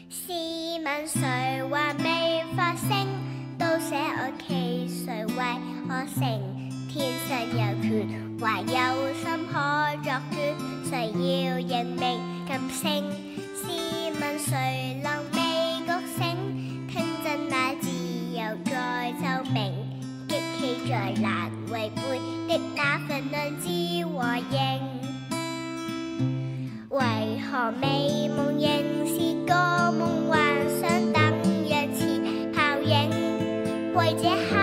試問誰還未發聲？都寫我其誰為我成？天上有權，還有心可作主，誰要認命噤聲？試問誰能未覺醒？聽真那自由在奏鳴，激起再難違背的那份良知和應。為何美夢仍是個夢幻想，等樣似泡影？為這